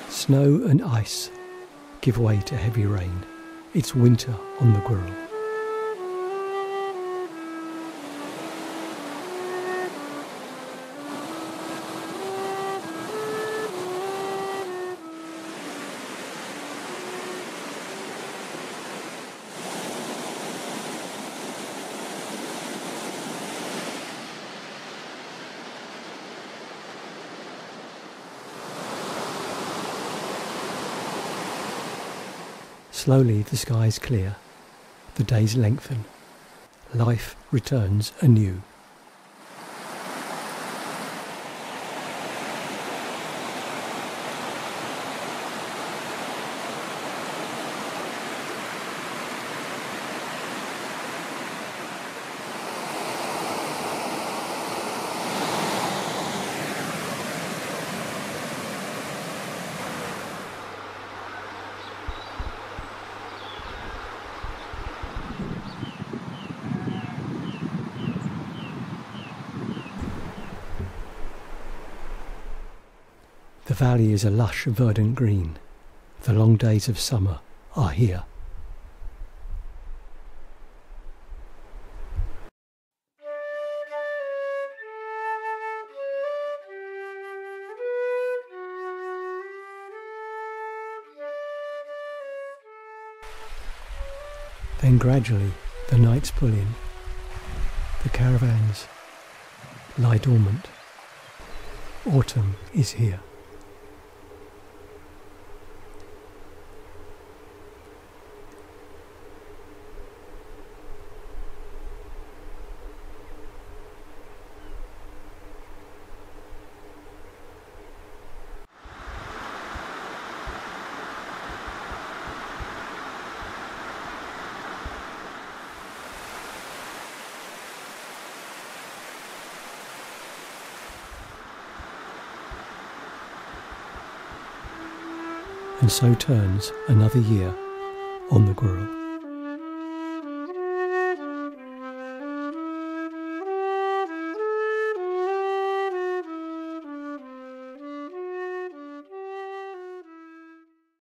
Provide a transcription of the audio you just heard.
Snow and ice give way to heavy rain. It's winter on the Gwril. Slowly the skies clear, the days lengthen, life returns anew. The valley is a lush verdant green. The long days of summer are here. Then gradually the nights pull in. The caravans lie dormant. Autumn is here. And so turns another year on the Gwril.